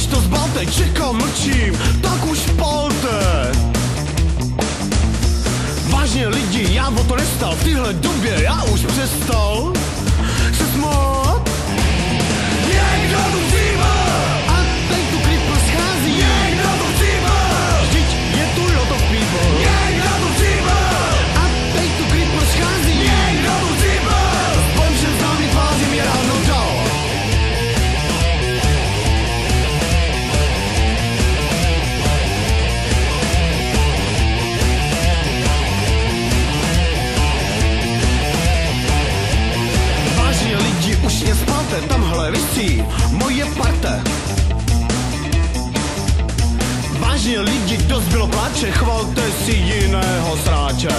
už to zbalte, čekám, mlčím, tak už palte. Vážně lidi, já o to nestal, v téhle době já už přestal se smát. Někdo tu přijme a teď tu creeper schází. Někdo tu přijme, vždyť je tu lot of people. Někdo tu přijme a teď tu creeper schází. Někdo tu přijme, bojím se známý tváří mě ráno dal. Lidi, už mě spalte, tamhle visí moje parte. Vážně lidi, dost bylo pláče, chvalte si jiného sráče.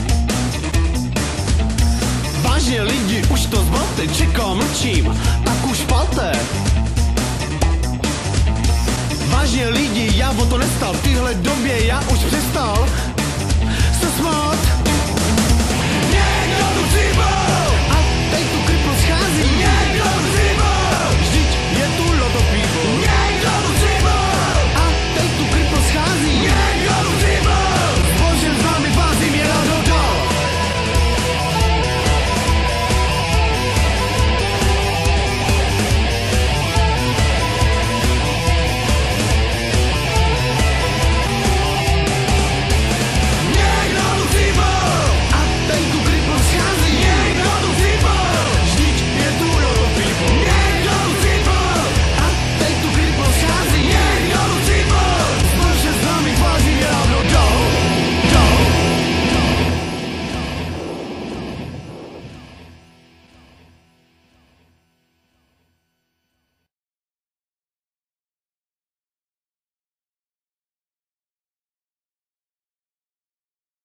Vážně lidi, už to zbalte, čekám, mlčím, tak už palte. Vážně lidi, já o to nestal, v téhle době já už